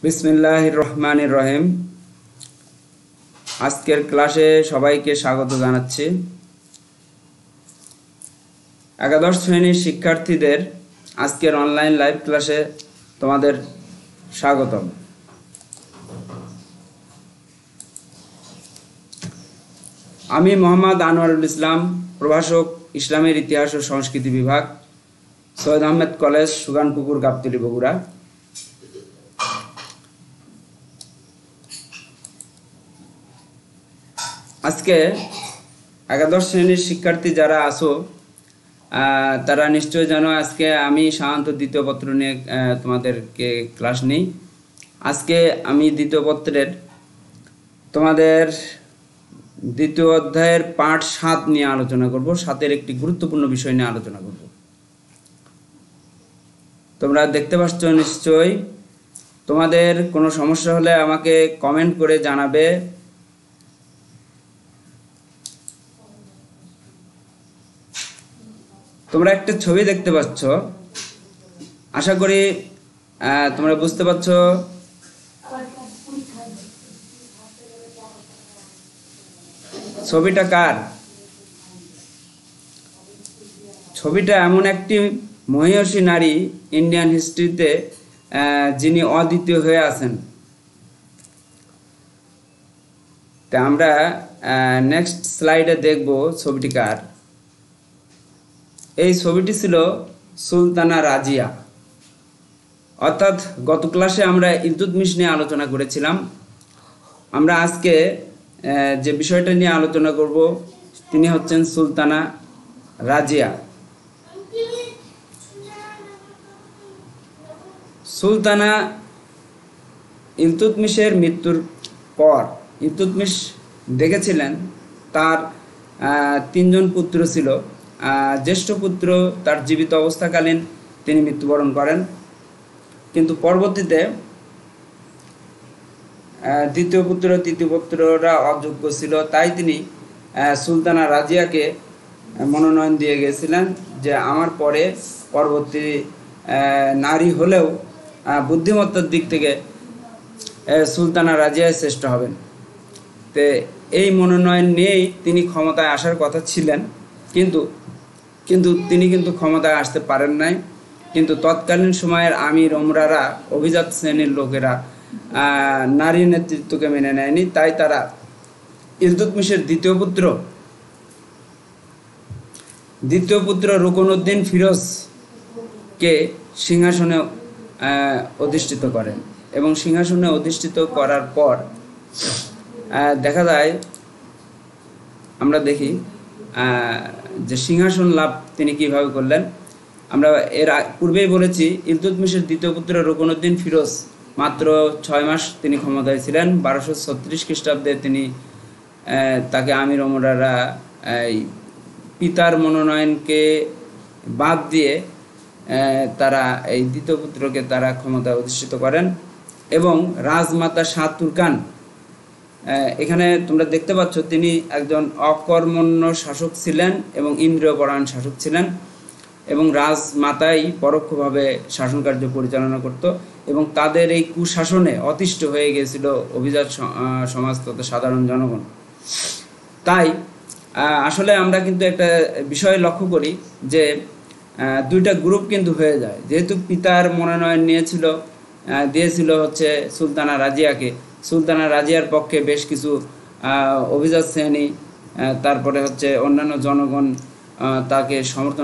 বিসমিল্লাহির রহমানির রহিম। আজকের ক্লাসে সবাইকে স্বাগত জানাচ্ছি। একাদশ শ্রেণীর শিক্ষার্থীদের আজকের অনলাইন লাইভ ক্লাসে তোমাদের স্বাগতম। আমি মোহাম্মদ আনোয়ারুল ইসলাম, প্রভাষক, ইসলামের ইতিহাস ও সংস্কৃতি বিভাগ, সৈয়দ আহমেদ কলেজ, সুগানপুকুর, গাবতলী, বগুড়া। আজকে একাদশ শ্রেণীর শিক্ষার্থী যারা আছো তারা নিশ্চয় জানো আজকে আমি সাধারণত দ্বিতীয় পত্র নিয়ে তোমাদেরকে ক্লাস নেই। আজকে আমি দ্বিতীয় পত্রের তোমাদের দ্বিতীয় অধ্যায়ের পাঠ 7 নিয়ে আলোচনা করব। 7-এর একটি গুরুত্বপূর্ণ বিষয় নিয়ে আলোচনা করব। তোমরা দেখতে পাচ্ছ নিশ্চয়ই। তোমাদের কোনো সমস্যা হলে আমাকে কমেন্ট করে জানাবে। তোমরা একটা ছবি দেখতে পাচ্ছ, আশা করি তোমরা বুঝতে পারছো। ছবিটা কার? ছবিটা এমন একটি মহিয়সী নারী ইন্ডিয়ান হিস্ট্রিতে যিনি অদ্বিতীয় হয়ে আছেন। তা আমরা নেক্সট স্লাইডে দেখব ছবিটি কার। এই ছবিটি ছিল সুলতানা রাজিয়া। অর্থাৎ গত ক্লাসে আমরা ইলতুৎমিশ নিয়ে আলোচনা করেছিলাম। আমরা আজকে যে বিষয়টা নিয়ে আলোচনা করব তিনি হচ্ছেন সুলতানা রাজিয়া। সুলতানা ইলতুৎমিশের মৃত্যুর পর ইলতুৎমিশ দেখেছিলেন তার 3 জন পুত্র ছিল। জ্যেষ্ঠ পুত্র তার জীবিত অবস্থাকালীন তিনি মৃত্যুবরণ করেন, কিন্তু পরবর্তীতে দ্বিতীয় পুত্র তৃতীয় পুত্ররা অযোগ্য ছিল, তাই তিনি সুলতানা রাজিয়াকে মনোনয়ন দিয়ে গেছিলেন যে আমার পরে পরবর্তী নারী হলেও বুদ্ধিমত্তার দিক থেকে সুলতানা রাজিয়া শ্রেষ্ঠ হবেন। তো এই মনোনয়ন নিয়েই তিনি ক্ষমতায় আসার কথা ছিলেন, কিন্তু তিনি ক্ষমতায় আসতে পারেন নাই। কিন্তু তৎকালীন সময়ের আমির ওমরারা, অভিজাত শ্রেণীর লোকেরা নারী নেতৃত্বকে মেনে নেয়নি, তাই তারা ইলতুৎমিশের দ্বিতীয় পুত্র রুকনউদ্দিন ফিরোজকে সিংহাসনে অধিষ্ঠিত করেন। এবং সিংহাসনে অধিষ্ঠিত করার পর দেখা যায়, আমরা দেখি যে সিংহাসন লাভ তিনি কিভাবে করলেন। আমরা এর পূর্বেই বলেছি ইলতুৎমিশের দ্বিতীয় পুত্র রুকনউদ্দিন ফিরোজ মাত্র 6 মাস তিনি ক্ষমতায় ছিলেন। 1236 খ্রিস্টাব্দে তিনি তাকে আমির ওমরারা পিতার মনোনয়নকে বাদ দিয়ে তারা এই দ্বিতীয় পুত্রকে তারা ক্ষমতায় অধিষ্ঠিত করেন। এবং রাজমাতা শাহ তুর্কান, এখানে তোমরা দেখতে পাচ্ছ তিনি একজন অকর্মণ্য শাসক ছিলেন এবং ইন্দ্রিয়পরায়ণ শাসক ছিলেন, এবং রাজমাতাই পরোক্ষভাবে শাসন কার্য পরিচালনা করত। এবং তাদের এই কুশাসনে অতিষ্ঠ হয়ে গিয়েছিল অভিজাত সমাজ তথা সাধারণ জনগণ। তাই আসলে আমরা কিন্তু একটা বিষয় লক্ষ্য করি যে দুইটা গ্রুপ কিন্তু হয়ে যায়। যেহেতু পিতার মনোনয়ন দিয়েছিল হচ্ছে সুলতানা রাজিয়াকে, সুলতানা রাজিয়ার পক্ষে বেশ কিছু অভিজাত শ্রেণী, তারপরে হচ্ছে অন্যান্য জনগণ তাকে সমর্থন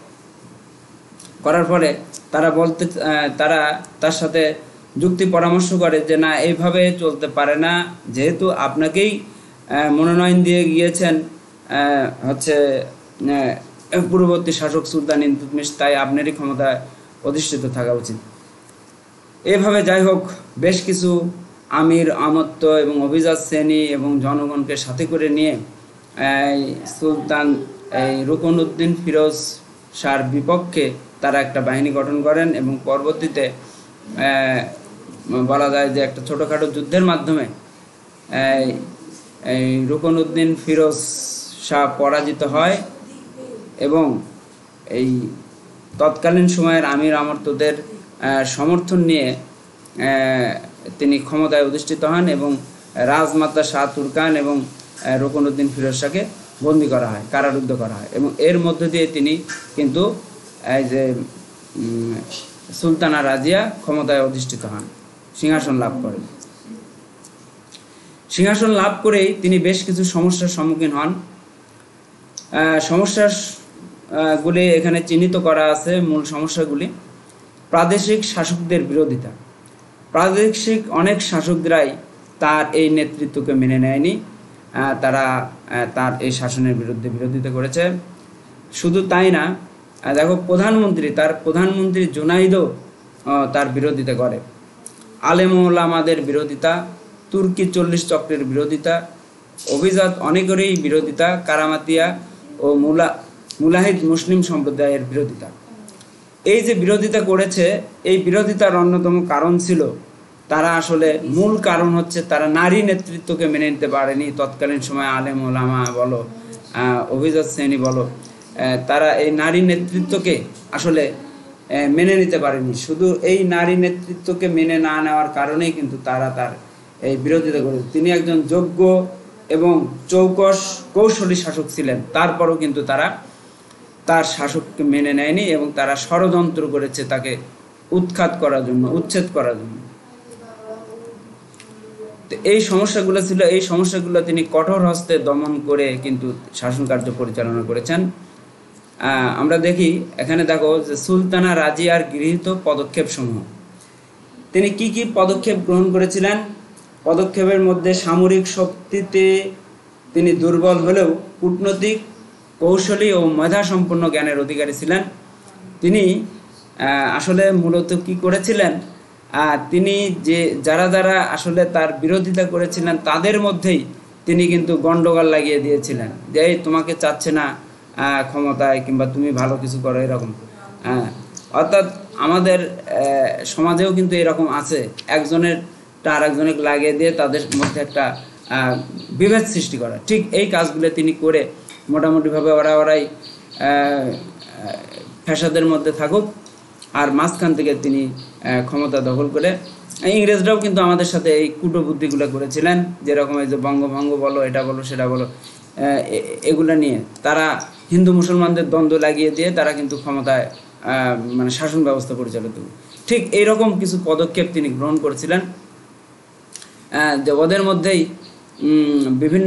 করার পরে তারা তার সাথে যুক্তি পরামর্শ করে যে না, এইভাবে চলতে পারে না। যেহেতু আপনাকেই মনোনয়ন দিয়ে গিয়েছেন হচ্ছে পূর্ববর্তী শাসক সুলতান ইলতুৎমিশ, তাই আপনারই ক্ষমতায় অধিষ্ঠিত থাকা উচিত। এভাবে যাই হোক বেশ কিছু আমির আমত্ত এবং অভিজাত শ্রেণী এবং জনগণকে সাথে করে নিয়ে সুলতান রুকনউদ্দিন ফিরোজ শাহর বিপক্ষে তারা একটা বাহিনী গঠন করেন। এবং পরবর্তীতে বলা যায় যে একটা ছোটোখাটো যুদ্ধের মাধ্যমে রুকনউদ্দিন ফিরোজ শাহ পরাজিত হয় এবং এই তৎকালীন সময়ের আমির আমর্তদের সমর্থন নিয়ে তিনি ক্ষমতায় অধিষ্ঠিত হন এবং রাজমাতা শাহ তুর্কান এবং রুকনউদ্দিন ফিরোজ শাহকে বন্দী করা হয়, কারারুদ্ধ করা হয়, এবং এর মধ্য দিয়ে তিনি কিন্তু এই যে সুলতানা রাজিয়া ক্ষমতায় অধিষ্ঠিত হন, সিংহাসন লাভ করেন। সিংহাসন লাভ করেই তিনি বেশ কিছু সমস্যার সম্মুখীন হন। সমস্যাগুলি এখানে চিহ্নিত করা আছে। মূল সমস্যাগুলি: প্রাদেশিক শাসকদের বিরোধিতা। প্রাদেশিক অনেক শাসকরাই তার এই নেতৃত্বকে মেনে নেয়নি, তারা তার এই শাসনের বিরুদ্ধে বিরোধিতা করেছে। শুধু তাই না, দেখো প্রধানমন্ত্রী জুনাইদও তার বিরোধিতা করে। আলেম ওলামাদের বিরোধিতা, তুর্কি 40 চক্রের বিরোধিতা, অভিজাত অনেকেরই বিরোধিতা, কারামাতিয়া ও মুলাহিদ মুসলিম সম্প্রদায়ের বিরোধিতা। এই যে বিরোধিতা করেছে, এই বিরোধিতার অন্যতম কারণ ছিল তারা আসলে মূল কারণ হচ্ছে তারা নারী নেতৃত্বকে মেনে নিতে পারেনি। তৎকালীন সময় আলেম ওলামা বলো, অভিজাত শ্রেণী বলো, তারা এই নারী নেতৃত্বকে আসলে মেনে নিতে পারেনি। শুধু এই নারী নেতৃত্বকে মেনে না নেওয়ার কারণেই কিন্তু তারা তার এই বিরোধিতা করেছে। তিনি একজন যোগ্য এবং কৌশলী শাসক ছিলেন, তারপরও কিন্তু তারা তার শাসককে মেনে নেয়নি এবং তারা ষড়যন্ত্র করেছে তাকে উৎখাত করার জন্য, উচ্ছেদ করার জন্য। এই সমস্যাগুলো ছিল, এই সমস্যাগুলো তিনি কঠোর হস্তে দমন করে কিন্তু শাসন কার্য পরিচালনা করেছেন। আমরা দেখি এখানে, দেখো যে সুলতানা রাজিয়ার গৃহীত পদক্ষেপ সমূহ। তিনি কি কি পদক্ষেপ গ্রহণ করেছিলেন? পদক্ষেপের মধ্যে সামরিক শক্তিতে তিনি দুর্বল হলেও কূটনৈতিক, কৌশলী ও মেধাসম্পন্ন জ্ঞানের অধিকারী ছিলেন। তিনি আসলে মূলত কি করেছিলেন, তিনি যে যারা আসলে তার বিরোধিতা করেছিলেন তাদের মধ্যেই তিনি কিন্তু গন্ডগোল লাগিয়ে দিয়েছিলেন, যে এই তোমাকে চাচ্ছে না ক্ষমতায়, কিংবা তুমি ভালো কিছু করো, এরকম। অর্থাৎ আমাদের সমাজেও কিন্তু এরকম আছে, একজনেরটা আরেকজনের লাগিয়ে দিয়ে তাদের মধ্যে একটা বিভেদ সৃষ্টি করা। ঠিক এই কাজগুলো তিনি করে মোটামুটিভাবে ওরাই ফ্যাসাদের মধ্যে থাকুক, আর মাঝখান থেকে তিনি ক্ষমতা দখল করে। ইংরেজরাও কিন্তু আমাদের সাথে এই কূটবুদ্ধিগুলো করেছিলেন, যেরকম এই যে বঙ্গভঙ্গ বলো, এটা বলো, সেটা বলো, এগুলো নিয়ে তারা হিন্দু মুসলমানদের দ্বন্দ্ব লাগিয়ে দিয়ে তারা কিন্তু ক্ষমতায় মানে শাসন ব্যবস্থা পরিচালিত। ঠিক এইরকম কিছু পদক্ষেপ তিনি গ্রহণ করেছিলেন, যে ওদের মধ্যেই বিভিন্ন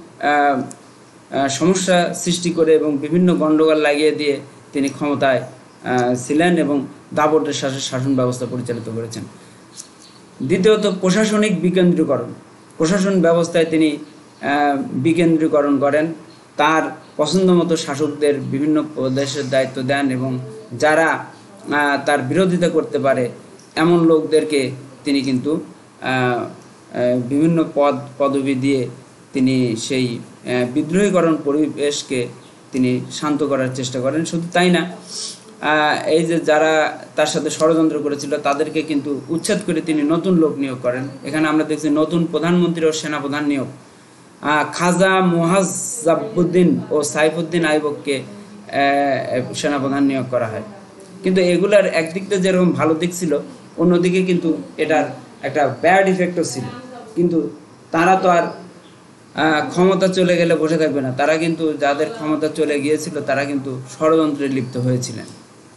সমস্যা সৃষ্টি করে এবং বিভিন্ন গণ্ডগোল লাগিয়ে দিয়ে তিনি ক্ষমতায় ছিলেন এবং দাপটের শাসন ব্যবস্থা পরিচালিত করেছেন। দ্বিতীয়ত, প্রশাসনিক বিকেন্দ্রীকরণ। প্রশাসন ব্যবস্থায় তিনি বিকেন্দ্রীকরণ করেন, তার পছন্দ মতো শাসকদের বিভিন্ন প্রদেশের দায়িত্ব দেন এবং যারা তার বিরোধিতা করতে পারে এমন লোকদেরকে তিনি কিন্তু বিভিন্ন পদবি দিয়ে তিনি সেই বিদ্রোহীকরণ পরিবেশকে তিনি শান্ত করার চেষ্টা করেন। শুধু তাই না, এই যে যারা তার সাথে ষড়যন্ত্র করেছিল তাদেরকে কিন্তু উচ্ছেদ করে তিনি নতুন লোক নিয়োগ করেন। এখানে আমরা দেখছি নতুন প্রধানমন্ত্রী ও সেনাপ্রধান নিয়োগ। খাজা মুহাজ্জাবুদ্দিন ও সাইফুদ্দিন আইবককে সেনাপ্রধান নিয়োগ করা হয়। কিন্তু এগুলার একদিক থেকে যেরকম ভালো দিক ছিল, অন্যদিকে কিন্তু এটার একটা ব্যাড ইফেক্টও ছিল। কিন্তু তারা তো আর ক্ষমতা চলে গেলে বসে থাকবে না, তারা কিন্তু যাদের ক্ষমতা চলে গিয়েছিল তারা কিন্তু ষড়যন্ত্রে লিপ্ত হয়েছিলেন।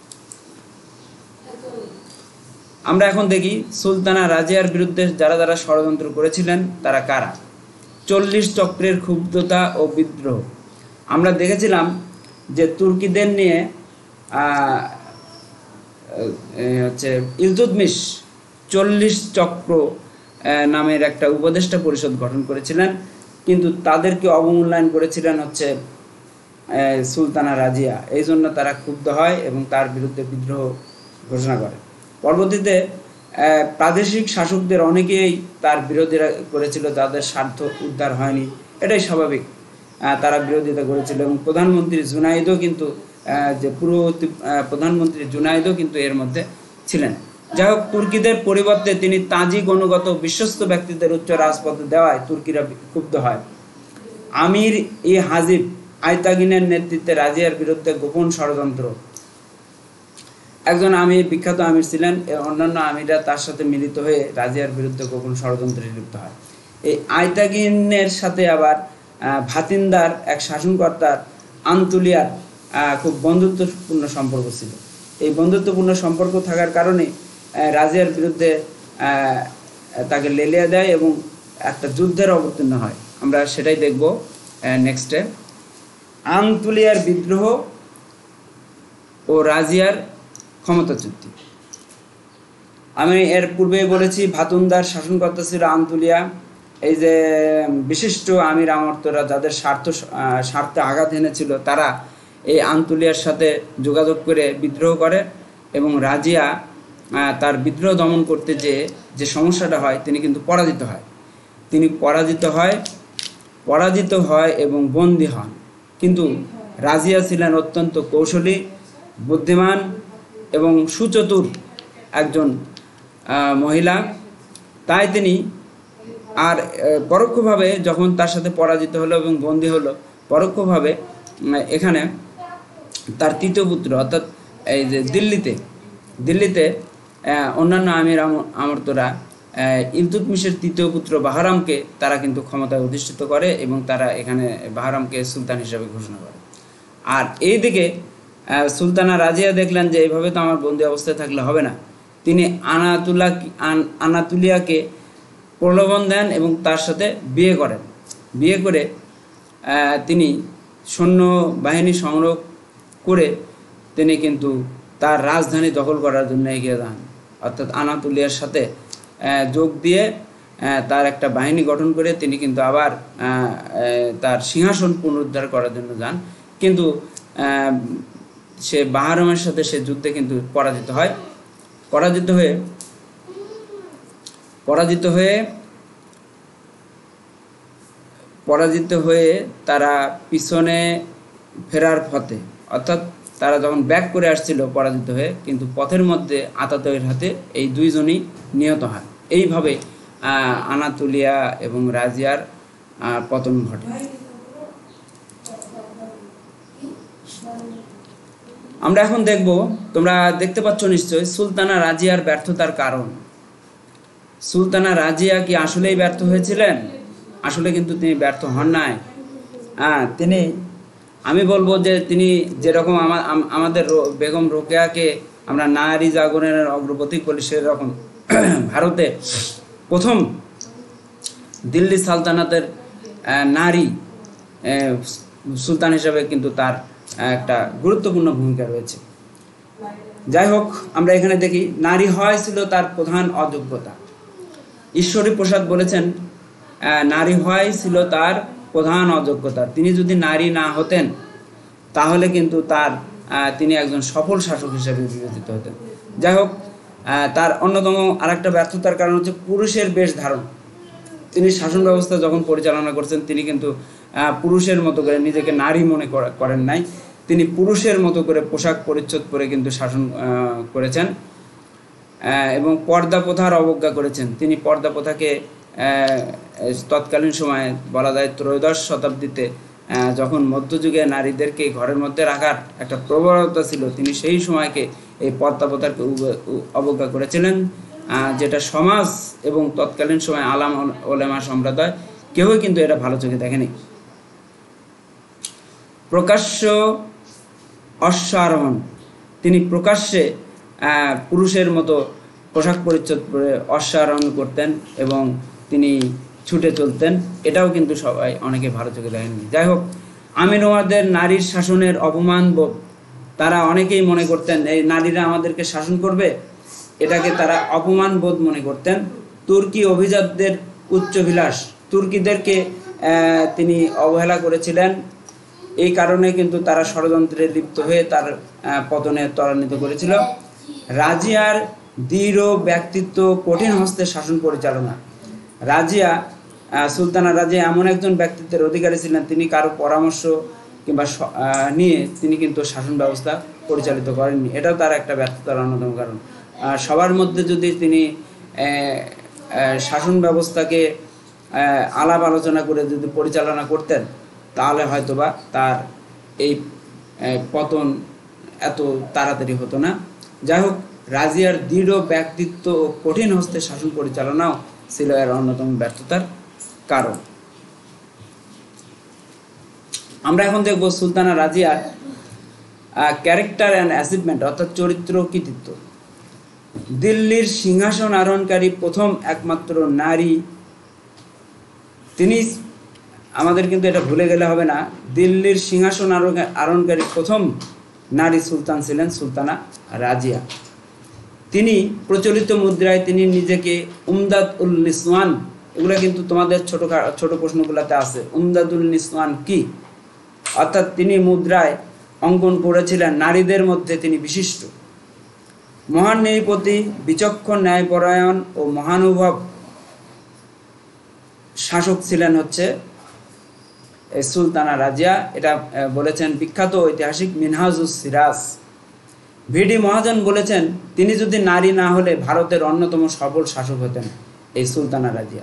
আমরা এখন দেখি সুলতানা রাজিয়ার বিরুদ্ধে যারা ষড়যন্ত্র করেছিলেন তারা কারা। 40 চক্রের ক্ষুব্ধতা ও বিদ্রোহ। আমরা দেখেছিলাম যে তুর্কিদের নিয়ে হচ্ছে ইলতুৎমিশ 40 চক্র নামের একটা উপদেষ্টা পরিষদ গঠন করেছিলেন, কিন্তু তাদেরকে অবমূল্যায়ন করেছিলেন হচ্ছে সুলতানা রাজিয়া। এই জন্য তারা ক্ষুব্ধ হয় এবং তার বিরুদ্ধে বিদ্রোহ ঘোষণা করে। পরবর্তীতে প্রাদেশিক শাসকদের অনেকেই তার বিরোধিতা করেছিল, যাদের স্বার্থ উদ্ধার হয়নি, এটাই স্বাভাবিক, তারা বিরোধিতা করেছিল। এবং প্রধানমন্ত্রী জুনাইদও কিন্তু প্রধানমন্ত্রী জুনাইদও কিন্তু এর মধ্যে ছিলেন। যাই হোক, তুর্কিদের পরিবর্তে তিনি তাজিক অনুগত বিশ্বস্ত ব্যক্তিদের উচ্চ রাজপথে দেওয়ায় তুর্কিরা ক্ষুব্ধ হয়। আমির ই হাজিব আইতাগিনের নেতৃত্বে রাজিয়ার বিরুদ্ধে গোপন ষড়যন্ত্র। একজন আমির, বিখ্যাত আমির ছিলেন। অন্যান্য আমিররা তার সাথে মিলিত হয়ে রাজিয়ার বিরুদ্ধে গোপন ষড়যন্ত্রে লিপ্ত হয়। এই আয়তাগিনের সাথে আবার ভাতিন্দার এক শাসনকর্তার আন্তুলিয়ার খুব বন্ধুত্বপূর্ণ সম্পর্ক ছিল। এই বন্ধুত্বপূর্ণ সম্পর্ক থাকার কারণে রাজিয়ার বিরুদ্ধে তাকে লেলিয়ে দেয় এবং একটা যুদ্ধের অবতীর্ণ হয়। আমরা সেটাই দেখব নেক্সটে। আন্তুলিয়ার বিদ্রোহ ও রাজিয়ার ক্ষমতা চুক্তি। আমি এর পূর্বেই বলেছি ভাতুন্দার শাসনকর্তা ছিল আন্তুলিয়া। এই যে বিশিষ্ট আমির আমর্তরা যাদের স্বার্থে আঘাত এনেছিল, তারা এই আন্তুলিয়ার সাথে যোগাযোগ করে বিদ্রোহ করে এবং রাজিয়া তার বিদ্রোহ দমন করতে যে সমস্যাটা হয়, তিনি কিন্তু পরাজিত হয় এবং বন্দী হন। কিন্তু রাজিয়া ছিলেন অত্যন্ত কৌশলী, বুদ্ধিমান এবং সুচতুর একজন মহিলা। তাই তিনি আর পরোক্ষভাবে যখন তার সাথে পরাজিত হলো এবং বন্দী হলো, পরোক্ষভাবে এখানে তার তৃতীয় পুত্র অর্থাৎ এই যে দিল্লিতে অন্যান্য আমির আমর্তরা ইলতুৎমিশের তৃতীয় পুত্র বাহরামকে তারা কিন্তু ক্ষমতায় অধিষ্ঠিত করে এবং তারা এখানে বাহরামকে সুলতান হিসাবে ঘোষণা করে। আর এইদিকে সুলতানা রাজিয়া দেখলেন যে এইভাবে তো আমার বন্দী অবস্থায় থাকলে হবে না। তিনি আনাতুলিয়াকে প্রলোভন দেন এবং তার সাথে বিয়ে করে তিনি সৈন্য বাহিনী সংগ্রহ করে তিনি কিন্তু তার রাজধানী দখল করার জন্য এগিয়ে যান। অর্থাৎ আনাতুলিয়ার সাথে যোগ দিয়ে তার একটা বাহিনী গঠন করে তিনি কিন্তু আবার তার সিংহাসন পুনরুদ্ধার করার জন্য যান। কিন্তু সে বাহরামের সাথে সে যুদ্ধে কিন্তু পরাজিত হয়ে তারা পিছনে ফেরার পথে, অর্থাৎ তারা যখন ব্যাক করে আসছিল পরাজিত হয়ে, কিন্তু পথের মধ্যে আতাতয়ের হাতে এই দুইজনই নিহত হয়। এইভাবে আনাতুলিয়া এবং রাজিয়ার পতন ঘটে। আমরা এখন দেখব, তোমরা দেখতে পাচ্ছ নিশ্চয়, সুলতানা রাজিয়ার ব্যর্থতার কারণ। সুলতানা রাজিয়া কি আসলেই ব্যর্থ হয়েছিলেন? আসলে কিন্তু তিনি ব্যর্থ হন নাই। আমি বলবো যে তিনি যেরকম আমাদের বেগম রোকেয়াকে আমরা নারী জাগরণের অগ্রপথিক বলি, সেরকম ভারতে প্রথম দিল্লি সালতানাতের নারী সুলতান হিসাবে কিন্তু তার একটা গুরুত্বপূর্ণ ভূমিকা রয়েছে। যাই হোক, আমরা এখানে দেখি নারী হওয়াই ছিল তার প্রধান অযোগ্যতা। ঈশ্বরী প্রসাদ বলেছেন নারী হওয়াই ছিল তার প্রধান অযোগ্যতা। তিনি যদি নারী না হতেন তাহলে কিন্তু তিনি একজন সফল শাসক হিসেবে বিবেচিত হতেন। যাই হোক, তার অন্যতম আরেকটা ব্যর্থতার কারণ হচ্ছে পুরুষের বেশ ধারণ। তিনি শাসন ব্যবস্থা যখন পরিচালনা করছেন, তিনি কিন্তু পুরুষের মতো করে নিজেকে নারী মনে করেন নাই। তিনি পুরুষের মতো করে পোশাক পরিচ্ছদ পরে কিন্তু শাসন করেছেন এবং পর্দা প্রথার অবজ্ঞা করেছেন। তিনি পর্দা প্রথাকে তৎকালীন সময়ে বলা যায় ত্রয়োদশ শতাব্দীতে যখন মধ্যযুগে নারীদেরকে ঘরের মধ্যে রাখার একটা প্রবণতা ছিল, তিনি সেই সময়কে এই পর্দা প্রথাকে অবজ্ঞা করেছিলেন, যেটা সমাজ এবং তৎকালীন সময় আলাম ওলেমা সম্প্রদায় কেউই কিন্তু এটা ভালো চোখে দেখেনি। প্রকাশ্য অশ্বারোহণ, তিনি প্রকাশ্যে পুরুষের মতো পোশাক পরিচ্ছদ পরে অশ্বারোহণ করতেন এবং তিনি ছুটে চলতেন, এটাও কিন্তু সবাই অনেকে ভালো চোখে দেখেননি। যাই হোক, আমিনওয়াদের নারীর শাসনের অপমান বোধ, তারা অনেকেই মনে করতেন এই নারীরা আমাদেরকে শাসন করবে, এটাকে তারা অপমান বোধ মনে করতেন। তুর্কি অভিজাতদের উচ্চবিলাস, তুর্কিদেরকে তিনি অবহেলা করেছিলেন। এই কারণে কিন্তু তারা ষড়যন্ত্রে লিপ্ত হয়ে তার পতনে ত্বরান্বিত করেছিল। রাজিয়ার দৃঢ় ব্যক্তিত্ব, কঠিন হস্তে শাসন পরিচালনা। সুলতানা রাজিয়া এমন একজন ব্যক্তিত্বের অধিকারী ছিলেন, তিনি কারো পরামর্শ কিংবা নিয়ে তিনি কিন্তু শাসন ব্যবস্থা পরিচালিত করেননি। এটাও তার একটা ব্যর্থতার অন্যতম কারণ। সবার মধ্যে যদি তিনি শাসন ব্যবস্থাকে আলাপ আলোচনা করে যদি পরিচালনা করতেন, তাহলে হয়তোবা তার এই পতন এত তাড়াতাড়ি হতো না। যাই হোক, রাজিয়ার দৃঢ় ব্যক্তিত্ব ও কঠিন হস্তে শাসন পরিচালনাও ছিল এর অন্যতম ব্যর্থতার কারণ। আমরা এখন দেখব সুলতানা রাজিয়ার ক্যারেক্টার অ্যান্ড অ্যাচিভমেন্ট, অর্থাৎ চরিত্র কৃতিত্ব। দিল্লির সিংহাসন আরোহণকারী প্রথম একমাত্র নারী তিনি, আমাদের কিন্তু এটা ভুলে গেলে হবে না, দিল্লির সিংহাসন আরোহণকারী প্রথম নারী সুলতান ছিলেন সুলতানা রাজিয়া। তিনি প্রচলিত মুদ্রায় তিনি নিজেকে উমদাদুল নিসওয়ান, এগুলো কিন্তু তোমাদের ছোট প্রশ্নগুলোতে আছে, উমদাদুল নিসওয়ান কি, অর্থাৎ তিনি মুদ্রায় অঙ্কন করেছিলেন নারীদের মধ্যে তিনি বিশিষ্ট। মহান নৃপতি, বিচক্ষণ, ন্যায়পরায়ণ ও মহানুভব শাসক ছিলেন হচ্ছে সুলতানা রাজিয়া। এটা বলেছেন বিখ্যাত ঐতিহাসিক মিনহাজুস সিরাজ। ভিডি মহাজন বলেছেন তিনি যদি নারী না হলে ভারতের অন্যতম সফল শাসক হতেন এই সুলতানা রাজিয়া।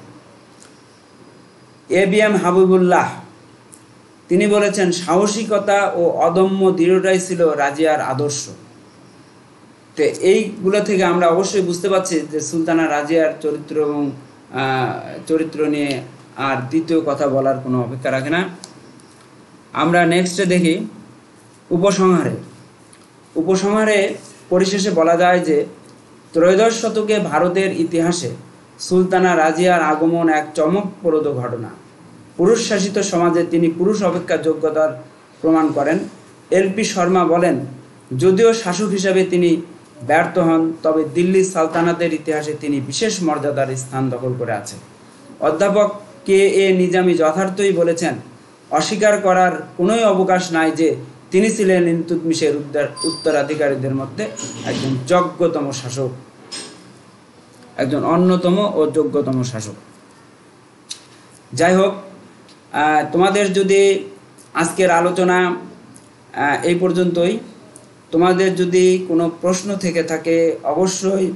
এবিএম হাবিবুল্লাহ তিনি বলেছেন সাহসিকতা ও অদম্য দৃঢ়তাই ছিল রাজিয়ার আদর্শ। তো এইগুলো থেকে আমরা অবশ্যই বুঝতে পারছি যে সুলতানা রাজিয়ার চরিত্র এবং চরিত্র নিয়ে আর দ্বিতীয় কথা বলার কোনো অপেক্ষা রাখে না। আমরা নেক্সটে দেখি উপসংহারে পরিশেষে বলা যায় যে ত্রয়োদশ শতকে ভারতের ইতিহাসে সুলতানা রাজিয়ার আগমন এক চমকপ্রদ ঘটনা। পুরুষ শাসিত সমাজে তিনি পুরুষ অপেক্ষা যোগ্যতার প্রমাণ করেন। এলপি শর্মা বলেন, যদিও শাসক হিসাবে তিনি ব্যর্থ হন, তবে দিল্লি সালতানাতের ইতিহাসে তিনি বিশেষ মর্যাদার স্থান দখল করে আছেন। অধ্যাপক কে.এ. নিজামী যথার্থই বলেছেন, অস্বীকার করার কোনোই অবকাশ নাই যে তিনি ছিলেন ইলতুৎমিশের উত্তরাধিকারীদের মধ্যে একজন যোগ্যতম শাসক, একজন অন্যতম ও যোগ্যতম শাসক। যাই হোক, তোমাদের যদি আজকের আলোচনা এই পর্যন্তই। তোমাদের যদি কোনো প্রশ্ন থেকে থাকে অবশ্যই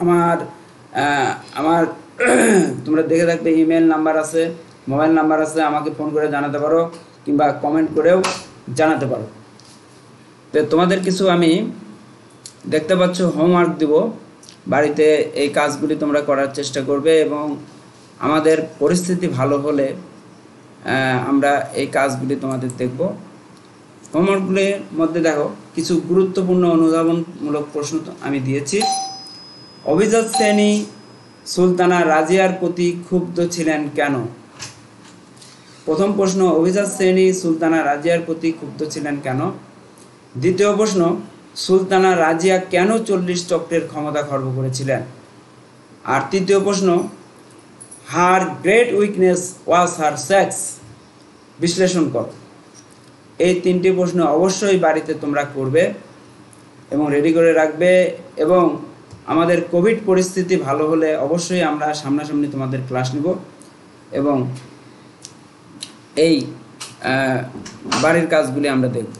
আমার তোমরা দেখে থাকবে ইমেল নাম্বার আছে, মোবাইল নাম্বার আছে, আমাকে ফোন করে জানাতে পারো কিংবা কমেন্ট করেও জানাতে পারো। তো তোমাদের কিছু আমি দেখতে পাচ্ছ হোমওয়ার্ক দিব, বাড়িতে এই কাজগুলি তোমরা করার চেষ্টা করবে এবং আমাদের পরিস্থিতি ভালো হলে আমরা এই কাজগুলি তোমাদের দেখব। হোমওয়ার্কগুলির মধ্যে দেখো কিছু গুরুত্বপূর্ণ অনুধাবনমূলক প্রশ্ন আমি দিয়েছি। অভিজাত শ্রেণী সুলতানা রাজিয়ার প্রতি ক্ষুব্ধ ছিলেন কেন? প্রথম প্রশ্ন, অভিজাত শ্রেণী সুলতানা রাজিয়ার প্রতি ক্ষুব্ধ ছিলেন কেন? দ্বিতীয় প্রশ্ন, সুলতানা রাজিয়া কেন 40 চক্রের ক্ষমতা খর্ব করেছিলেন? আর তৃতীয় প্রশ্ন, her great weakness was her sex, বিশ্লেষণ করো। এই তিনটি প্রশ্ন অবশ্যই বাড়িতে তোমরা করবে এবং রেডি করে রাখবে। এবং আমাদের কোভিড পরিস্থিতি ভালো হলে অবশ্যই আমরা সামনাসামনি তোমাদের ক্লাস নিব এবং এই বাড়ির কাজগুলি আমরা দেখব।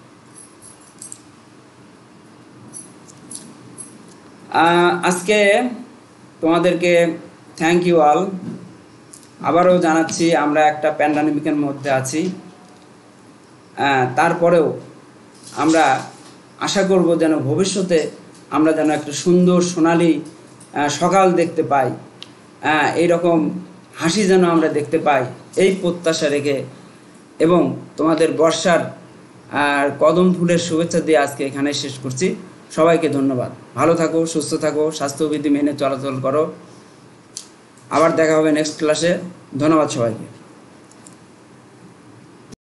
আজকে তোমাদেরকে থ্যাংক ইউ অল। আবারও জানাচ্ছি আমরা একটা প্যান্ডামিকের মধ্যে আছি, তারপরেও আমরা আশা করব যেন ভবিষ্যতে আমরা যেন একটা সুন্দর সোনালি সকাল দেখতে পাই, এইরকম হাসি যেন আমরা দেখতে পাই, এই প্রত্যাশা রেখে এবং তোমাদের বর্ষার কদম ফুলের শুভেচ্ছা দিয়ে আজকে এখানে শেষ করছি। সবাইকে ধন্যবাদ। ভালো থাকো, সুস্থ থাকো, স্বাস্থ্যবিধি মেনে চলাচল করো। আবার দেখা হবে নেক্সট ক্লাসে। ধন্যবাদ সবাইকে।